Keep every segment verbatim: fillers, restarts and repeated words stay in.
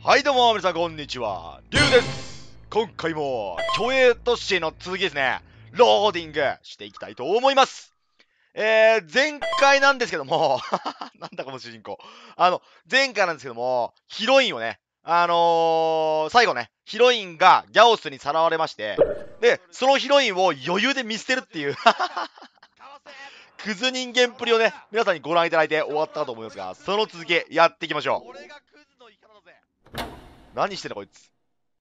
はいどうも皆さんこんにちは、リュウです。今回も虚栄都市の続きですね、ローディングしていきたいと思います。えー、前回なんですけどもなんだこの主人公あの前回なんですけども、ヒロインをね、あのー、最後ね、ヒロインがギャオスにさらわれまして、でそのヒロインを余裕で見捨てるっていうクズ人間っぷりをね、皆さんにご覧いただいて終わったかと思いますが、その続きやっていきましょう。何してんだこいつ。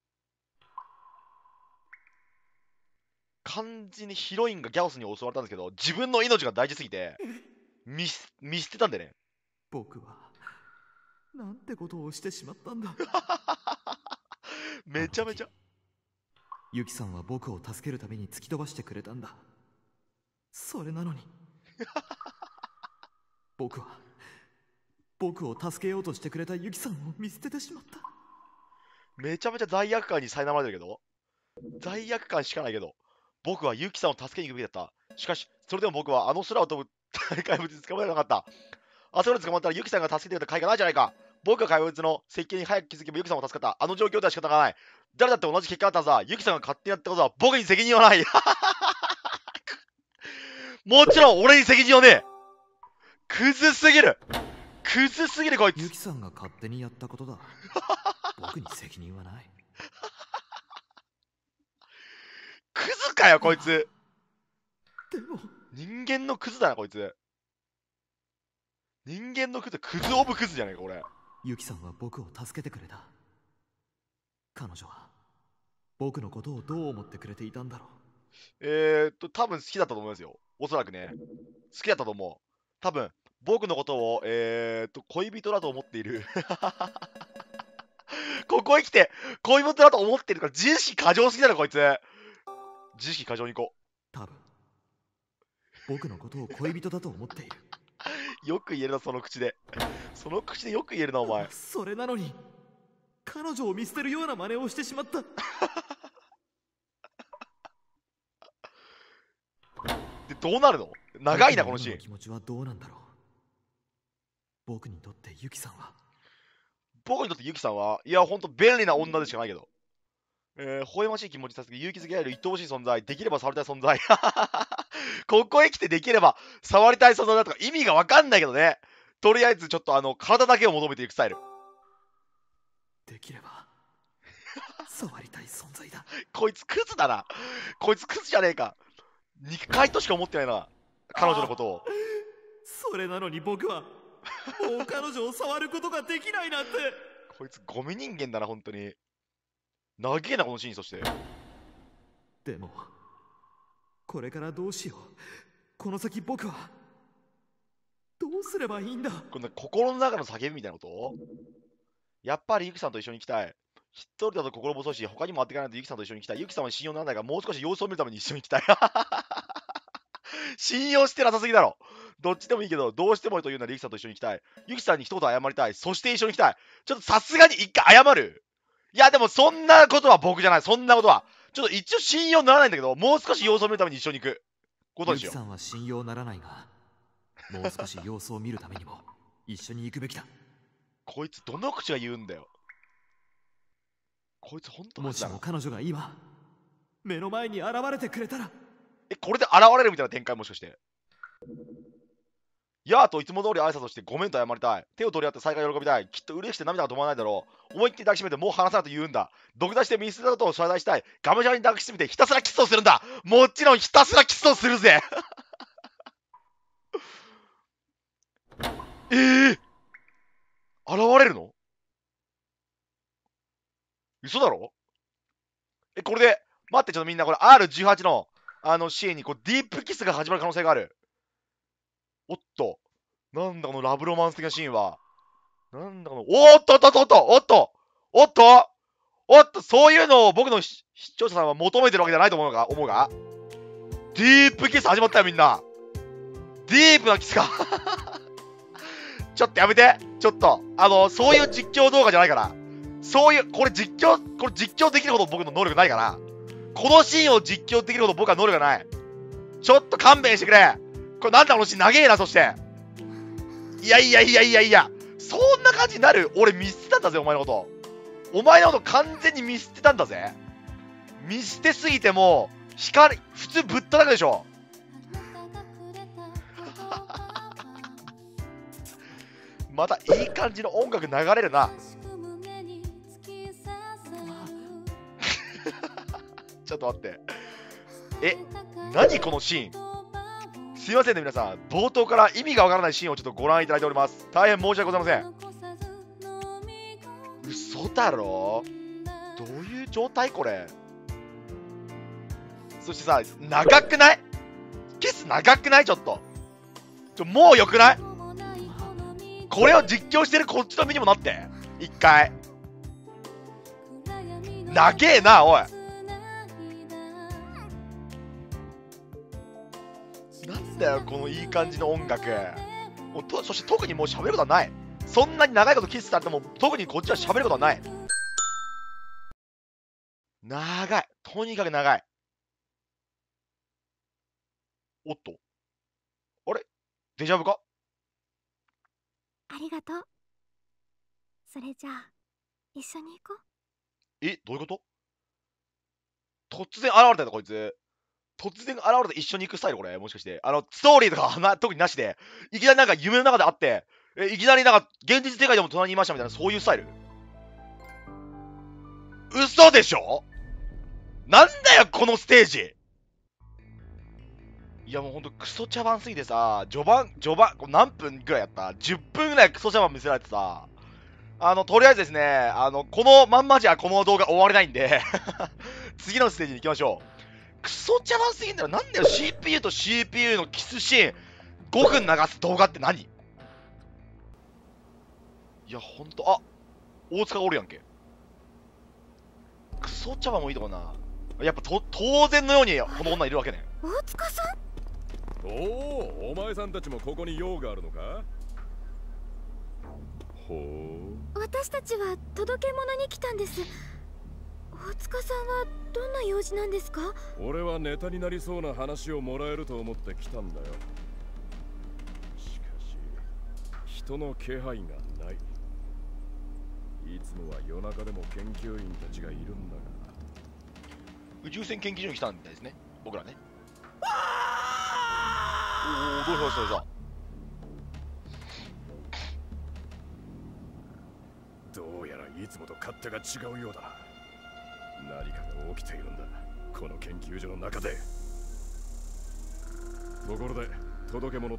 完全にヒロインがギャオスに襲われたんですけど、自分の命が大事すぎて見す見捨てたんでね。 僕はなんてことをしてしまったんだめちゃめちゃユキさんは僕を助けるために突き飛ばしてくれたんだ。それなのに僕は僕を助けようとしてくれたユキさんを見捨ててしまった。 めちゃめちゃ罪悪感に苛まれてるけど、罪悪感しかないけど、僕はユキさんを助けに行くべきだった。しかしそれでも僕はあの空を飛ぶ怪物に捕まえなかった。あそこで捕まったらユキさんが助けてくれた甲斐がないじゃないか。僕が怪物の設計に早く気づけばユキさんを助かった。あの状況では仕方がない。誰だって同じ結果だったはずだ。ユキさんが勝手にやったことは僕に責任はないもちろん俺に責任はねえ。クズすぎるクズすぎるこいつ。 ユキさんが勝手にやったことだ僕に責任はない。 クズかよこいつ。 でも人間のクズだなこいつ。人間のクズ、クズオブクズじゃねえか俺。 ユキさんは僕を助けてくれた。彼女は僕のことをどう思ってくれていたんだろう。 えーっと多分好きだったと思いますよ、おそらくね。好きだったと思う。多分僕のことをえーっと恋人だと思っているここへ来て恋人だと思ってるから自意識過剰すぎだろこいつ。自意識過剰にいこう。多分僕のことを恋人だと思っているよく言えるなその口で。その口でよく言えるなお前。 それなのに彼女を見捨てるような真似をしてしまったでどうなるの。長いなこのシーン。 気持ちはどうなんだろう。僕にとってユキさんは僕にとってユキさんはいやほんと便利な女でしかないけど、えー、微笑ましい気持ちさせて勇気づけられる愛おしい存在、できれば触りたい存在ここへ来てできれば触りたい存在だとか意味がわかんないけどね。とりあえずちょっとあの体だけを求めていくスタイル。 できれば触りたい存在だこいつクズだな。こいつクズじゃねえか。肉塊としか思ってないな彼女のことを。 それなのに僕はもう彼女を触ることができないなんてこいつゴミ人間だな本当に。長えなこのシーン。そしてでもこれからどうしよう。この先僕はどうすればいいんだ。 こんな心の中の叫びみたいなこと。やっぱりユキさんと一緒に行きたい。一人だと心細いし他にも会っていかないとユキさんと一緒に行きたい。ユキさんは信用ならないがもう少し様子を見るために一緒に行きたい信用してなさすぎだろ。どっちでもいいけどどうしてもというならユキさんと一緒に行きたい。ユキさんに一言謝りたい。そして一緒に行きたい。ちょっとさすがに一回謝る。いやでもそんなことは僕じゃない。そんなことはちょっと一応信用ならないんだけど、もう少し様子を見るために一緒に行くことにしよう。 ユキさんは信用ならないがもう少し様子を見るためにも一緒に行くべきだこいつどの口が言うんだよ。こいつほんともしも彼女が今目の前に現れてくれたら。 え、これで現れるみたいな展開もしかして。やーといつも通り挨拶をしてごめんと謝りたい。手を取り合って再会を喜びたい。きっと嬉しくて涙が止まらないだろう。思いっきり抱きしめてもう離さないと言うんだ。毒出して見捨てたことを謝罪したい。がむしゃらに抱きしめてひたすらキスをするんだ。もちろんひたすらキスをするぜえー、現れるの嘘だろ。え、これで待って、ちょっとみんなこれ アールじゅうはち のあのシーンにこうディープキスが始まる可能性がある。おっと、なんだこのラブロマンス的なシーンは。なんだこの、おっとっとっとっとおっとおっとおっと、そういうのを僕の視聴者さんは求めてるわけじゃないと思うが、思うがディープキス始まったよみんな。ディープなキスかちょっとやめて。ちょっとあのそういう実況動画じゃないから。そういうこれ実況これ実況できるほど僕の能力ないから。このシーンを実況できるほど僕は能力がない。ちょっと勘弁してくれ。これなんだこのシーン長えな。そしていやいやいやいやいや、そんな感じになる。俺見捨てたんだぜお前のこと。 お前のこと完全に見捨てたんだぜ。見捨てすぎてもう光普通ぶったたくでしょ。またいい感じの音楽流れるな。ちょっと待って。え、何このシーン。すいませんね皆さん、冒頭から意味がわからないシーンをちょっとご覧いただいております。大変申し訳ございません。嘘だろ。どういう状態これ。そしてさ、長くない？キス長くない？ちょっとちょもうよくない？これを実況してるこっちの身にもなって一回。長えなおい。なんだよこのいい感じの音楽。もうとそして特にもう喋ることはない。そんなに長いことキスされても特にこっちは喋ることはない。長い、とにかく長い。おっと、あれデジャブか。 ありがとう。それじゃあ一緒に行こう。 え、どういうこと？突然現れたよこいつ。突然現れて一緒に行くスタイルこれもしかして。あのストーリーとかな特になしでいきなりなんか夢の中で会って、えいきなりなんか現実世界でも隣にいましたみたいな、そういうスタイル。嘘でしょ。なんだよこのステージ。いやもうほんとクソ茶番すぎてさ、序盤序盤これ何分ぐらいやった？ じゅっ 分ぐらいクソ茶番見せられてさ、あのとりあえずですね、あのこのまんまじゃこの動画終われないんで次のステージに行きましょう。クソ茶番すぎんだよ。なんだよ シーピーユー と シーピーユー のキスシーンごふん流す動画って何？いやほんと、あ、大塚がおるやんけ。クソ茶番もいいとこな。やっぱと当然のようにこの女いるわけね。 大塚さん。 おお、お前さんたちもここに用があるのか。ほう。 私たちは届け物に来たんです。大塚さんはどんな用事なんですか？ 俺はネタになりそうな話をもらえると思って来たんだよ。しかし人の気配がない。いつもは夜中でも研究員たちがいるんだが。 宇宙船研究所に来たみたいですね、僕らね。おお、どうしました？ どうやらいつもと勝手が違うようだな。何かが起きているんだ、この研究所の中で。ところで届け物って？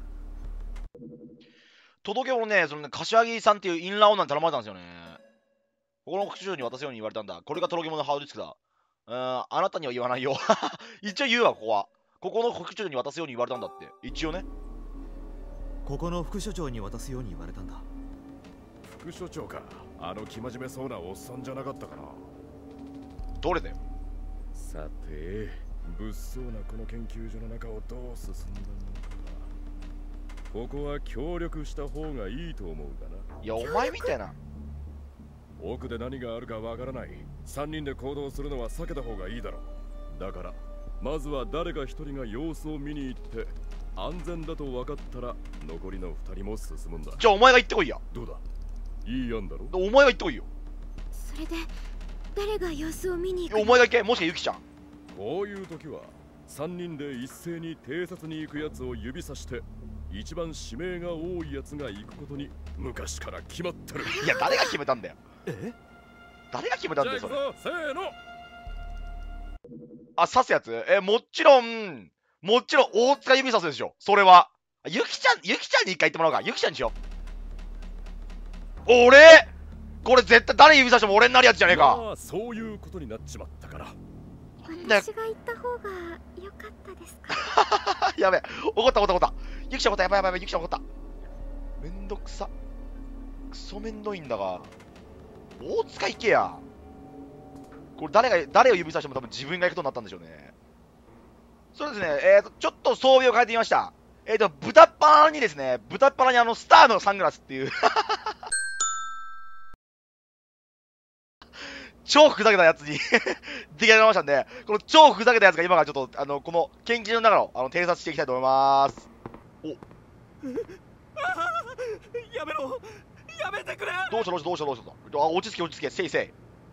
届け物ね、そのね、柏木さんっていうインラー女に頼まれたんですよね。ここの副所長に渡すように言われたんだ。これが届け物のハードディスクだ。うーん、あなたには言わないよ。一応言うわ、ここは。ここの副所長に渡すように言われたんだって。一応ね。 ここの副所長に渡すように言われたんだ。 副所長か。あの生真面目そうなおっさんじゃなかったかな。 どれだよ。 さて、物騒なこの研究所の中をどう進んだのか。ここは協力した方がいいと思うがな。 いや、お前みたいな。 奥で何があるかわからない。さんにんで行動するのは避けた方がいいだろう。だからまずは誰か一人が様子を見に行って安全だと分かったら残りの二人も進むんだ。 じゃあお前が行ってこいや。 どうだ、いい案だろ。 お前が行ってこいよ。 それで誰が様子を見に行くの？ お前が行け。もしくはゆきちゃん。 こういう時はさんにんで一斉に偵察に行くやつを指さして一番指名が多いやつが行くことに昔から決まってる。 いや、誰が決めたんだよ。 え？ 誰が決めたんだよそれ。 せーの。 あ、刺すやつ？え、もちろんもちろん大塚指さすでしょそれは。ゆきちゃん、ゆきちゃんに一回言ってもらおうか。ゆきちゃんにしよう。俺これ絶対誰指さしても俺になるやつじゃねえか。 まあそういうことになっちまったから。 私が行った方が良かったですか？ やべえ、怒った怒った怒った。ゆきちゃん怒った。やばいやばいやばい。ゆきちゃん怒った。めんどくさ。クソめんどいんだが。大塚行けや。これ誰が誰を指さしても多分自分が行くことになったんでしょうね。そうですね、えーとちょっと装備を変えてみました。えーと豚っ鼻にですね、豚っ鼻にあのスターのサングラスっていう超ふざけたやつに出来上がりましたんで、この超ふざけたやつが今からちょっとあのこの研究の中のあの偵察していきたいと思います。おやめろやめてくれ。 どうしたどうしたどうしたどうしたと。あ、落ち着け落ち着け。せいせ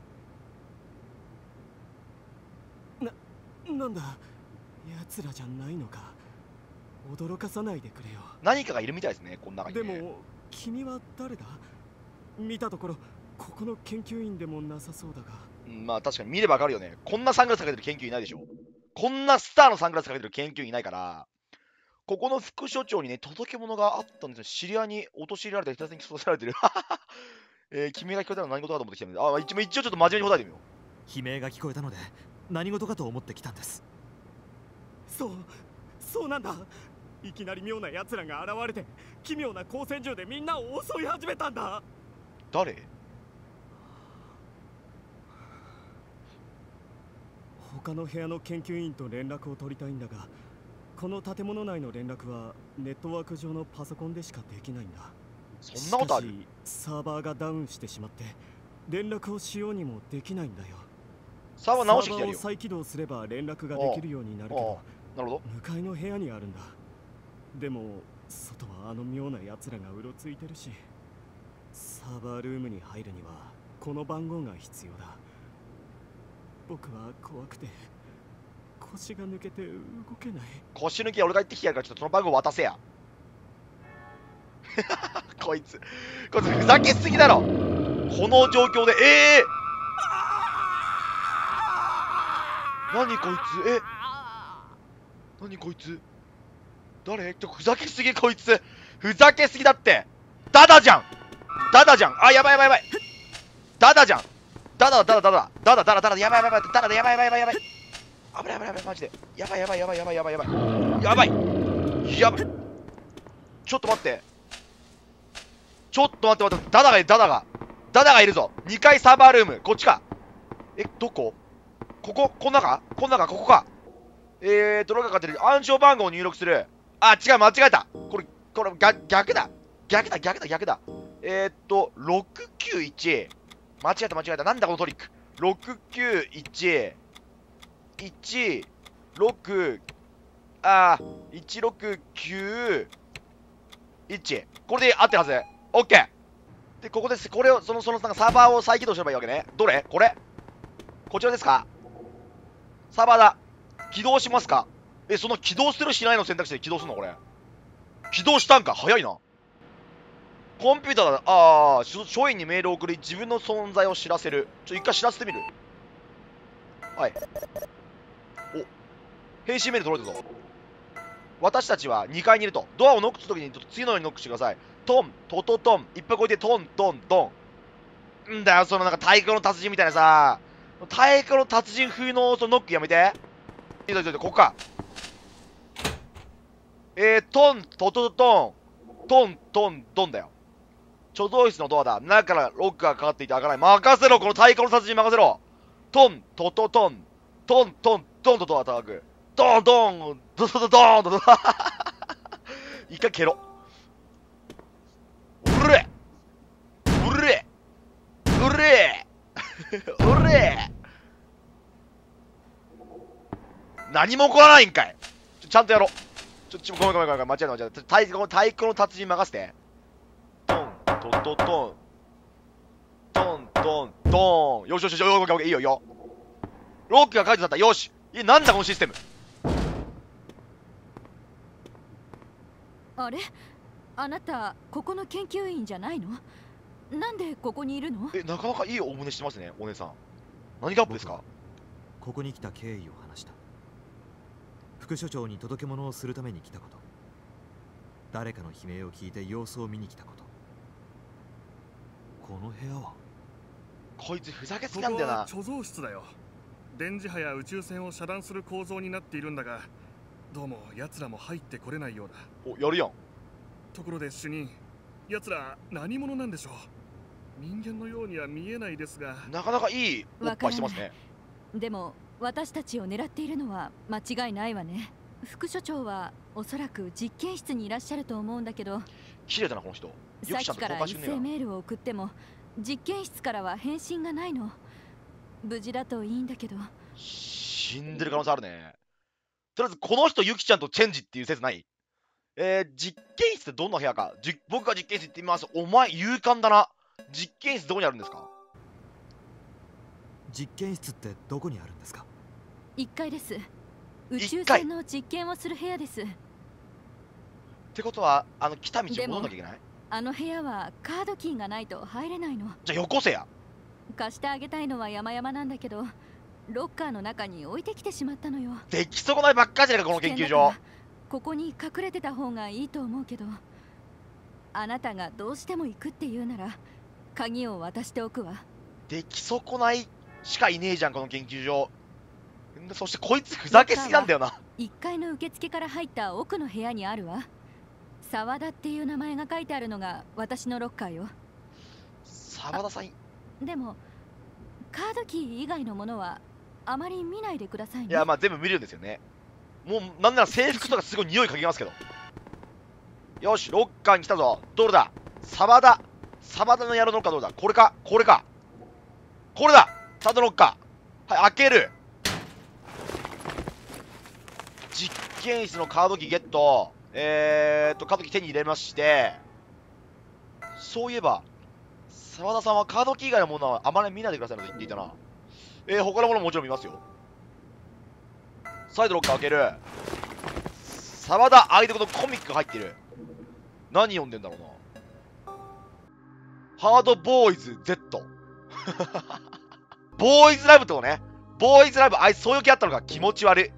い。 な、なんだ、奴らじゃないのか。驚かさないでくれよ。 何かがいるみたいですね、この中に、ね。 でも君は誰だ。見たところここの研究員でもなさそうだが。 うん、まあ確かに見ればわかるよね。こんなサングラスかけてる研究員いないでしょ。こんなスターのサングラスかけてる研究員いないから、ここの副所長にね、届け物があったんですよ。知り合いに陥れられて、ひたすらに育てられてる。えー、君が聞こえたのは何事かと思ってきたんで、あ、一応、一応ちょっと真面目に答えてみよう。 悲鳴が聞こえたので何事かと思ってきたんです。そう、そうなんだ。いきなり妙な奴らが現れて奇妙な光線銃でみんなを襲い始めたんだ。 誰？ 他の部屋の研究員と連絡を取りたいんだが、この建物内の連絡はネットワーク上のパソコンでしかできないんだ。 そんなことある？ しかしサーバーがダウンしてしまって連絡をしようにもできないんだよ。 サーバー直してきてやるよ。 サーバーを再起動すれば連絡ができるようになるけど、 なるほど。 向かいの部屋にあるんだ。でも外はあの妙な奴らがうろついてるし、サーバールームに入るにはこの番号が必要だ。僕は怖くて腰が抜けて動けない。 腰抜き俺が行ってきてやるから、ちょっとその番号渡せや。こいつこいつふざけすぎだろ、この状況で。ええー、何こいつ、え何こいつ、誰？ちょふざけすぎ、こいつふざけすぎだって。ダダじゃん、ダダじゃん。あ、やばいやばいやばい、ダダじゃん。ダダダダダダダダダダダダやばいやばいやばい、ダダダやばいやばいやばいやばい、危ない危ない危ない、マジでやばいやばいやばいやばいやばいやばいやばいやばい。ちょっと待って、ちょっと待って待って、ダダがいる、ダダがダダがいるぞ。にかいサーバールーム、こっちか。え、どこ？ここ、この中この中、ここか。えーと、ロガかかってる。暗証番号を入力する。あ、違う、間違えた。これ、これ、逆逆だ。逆だ、逆だ、逆だ。えーっと、ろくきゅういち。間違えた、間違えた。なんだこのトリック。ろくきゅういち、いち、ろく、あー、いちろくきゅう、いち。これで合ってるはず。オッケー。で、ここです。これを、その、その、なんかサーバーを再起動すればいいわけね。どれ？これ？こちらですか？サーバーだ。起動しますか？え、その起動するしないの選択肢で起動するのこれ。起動したんか？早いな。コンピューターだ。ああ、署員にメールを送り、自分の存在を知らせる。ちょ、一回知らせてみる。はい。お、返信メール届いたぞ。私たちはにかいにいると。ドアをノックするときに次のようにノックしてください。トン、トトトン。いっぱいこいてトン、トン、トン。んだよ、そのなんか太鼓の達人みたいなさ。太鼓の達人風のそのノックやめて。いいぞいいぞ、ここか。えー、トン、トトトン。トン、トン、ドンだよ。貯蔵室のドアだ。中からロックがかかっていて開かない。任せろ、この太鼓の達人任せろ。トン、トトトン。トン、トン、ドンとドア叩く。ドン、ドン、ドドドドンとドン。一回蹴ろ。うれうれうれうれ何も起こらないんかい。ちょちゃんとやろう。ちょ、ちょ、ごめんごめんごめん、間違えた間違えた。太鼓の、太鼓の達人任せて。トン、トントントン。トン、トン、トン。よしよしよし、よしよし、いいよいいよ。ロックが解除だった。よし。いや、なんだこのシステム。 あれ？あなた、ここの研究員じゃないの？なんでここにいるの？ え、なかなかいいお胸してますね、お姉さん。何がアップですか？ ここに来た経緯を話した。副所長に届け物をするために来たこと、誰かの悲鳴を聞いて様子を見に来たこと。この部屋は、 こいつふざけすぎなんだよな。 ここは貯蔵室だよ。電磁波や宇宙船を遮断する構造になっているんだが、どうも奴らも入ってこれないようだ。 お、やるやん。 ところで主任、奴ら何者なんでしょう？人間のようには見えないですが。 なかなかいいおっぱいしてますね。 でも私たちを狙っているのは間違いないわね。副所長はおそらく実験室にいらっしゃると思うんだけど、 綺麗だなこの人。 さっきから一斉メールを送っても実験室からは返信がないの。無事だといいんだけど。 死んでる可能性あるね。とりあえずこの人ユキちゃんとチェンジっていう説ない？ えー、実験室ってどんな部屋か。じ僕が実験室行ってみます。お前、勇敢だな。実験室どこにあるんですか？ 実験室ってどこにあるんですか？ いっかいです。宇宙いっかい船の実験をする部屋です。 ってことは、あの、来た道を戻んなきゃいけない？ あの部屋はカードキーがないと入れないの。 じゃあよこせや。 貸してあげたいのは山々なんだけど、ロッカーの中に置いてきてしまったのよ。 出来損ないばっかじゃねえか、この研究所。 ここに隠れてた方がいいと思うけど、あなたがどうしても行くって言うなら鍵を渡しておくわ。 出来損ないしかいねえじゃん、この研究所。そしてこいつふざけすぎなんだよな。 いっかいの受付から入った奥の部屋にあるわ。沢田っていう名前が書いてあるのが私のロッカーよ。 沢田さん。 でもカードキー以外のものはあまり見ないでくださいね。 いや、まあ全部見るんですよね。もうなんなら制服とかすごい匂い嗅ぎますけど。よし、ロッカーに来たぞ。どれだ？沢田。沢田のやるのかどうだ？これか、これか。これだ！サードロッカー。はい、開ける。実験室のカードキーゲット。えーっと、カードキー手に入れまして、そういえば、沢田さんはカードキー以外のものはあまり見ないでくださいと言っていたな。えー、他のものももちろん見ますよ。サイドロッカー開ける。沢田相手ことコミックが入ってる。何読んでんだろうな。ハードボーイズ Z。ボーイズラブとね。ボーイズラブ、あいつそういう気あったのか。気持ち悪い。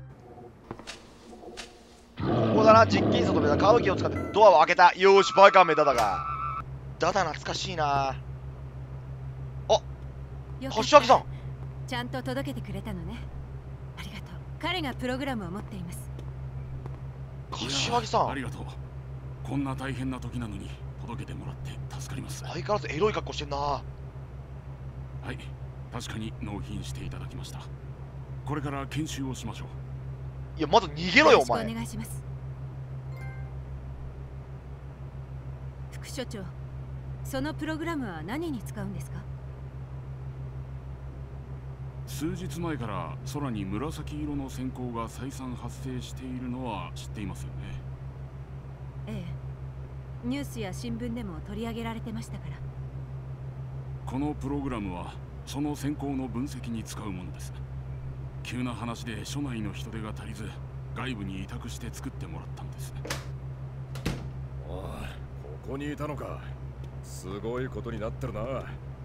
ここだな、実験室の目だ。カードキーを使ってドアを開けた。よーし、バカめだだが。だだ懐かしいな。あ、柏木さん。 ちゃんと届けてくれたのね。ありがとう。彼がプログラムを持っています。 柏木さん、 ありがとう。こんな大変な時なのに届けてもらって助かります。 相変わらずエロい格好してんな。はい、確かに納品していただきました。これから研修をしましょう。 いや、まず逃げろよ、お前。 お願いします。副所長、そのプログラムは何に使うんですか？ 数日前から空に紫色の閃光が再三発生しているのは知っていますよね。 ええ、ニュースや新聞でも取り上げられてましたから。 このプログラムはその閃光の分析に使うものです。急な話で署内の人手が足りず、外部に委託して作ってもらったんです。 おい、ここにいたのか。すごいことになってるな。俺、なん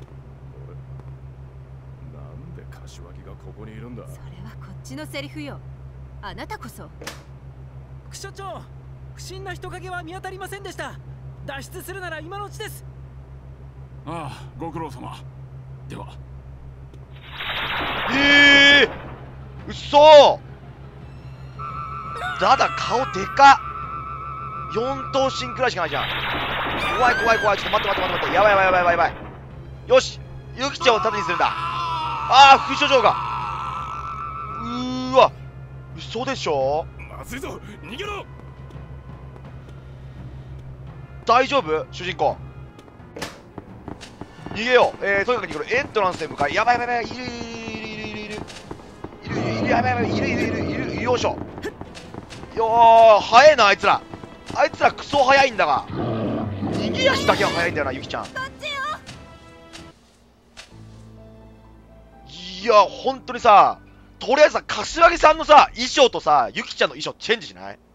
で柏木がここにいるんだ。 それはこっちのセリフよ。あなたこそ。 副所長、不審な人影は見当たりませんでした。脱出するなら今のうちです。 ああ、ご苦労様。では。 ええー、うっそー。だだ、顔でかっ。よん頭身くらいしかないじゃん。怖い怖い怖い。ちょっと待って待って待って待って。やばいやばいやばいやばいやばい。よし、ユキちゃんを盾にするんだ。ああ、副所長が。うーわ、嘘でしょ。 まずいぞ、逃げろ。 大丈夫主人公。逃げよう。えー、とにかく逃げろ。エントランスへ向かい。やばいやばいやばい。いるいるいるいるいるいるいるいるやばいやばい。いるいるいるいるいる。よいしょ。よー、早いなあいつら。あいつらクソ早いんだが、逃げ足だけは早いんだよな、ゆきちゃん。いや、ほんとにさ、とりあえずさ、柏木さんのさ、衣装とさ、ゆきちゃんの衣装チェンジしない？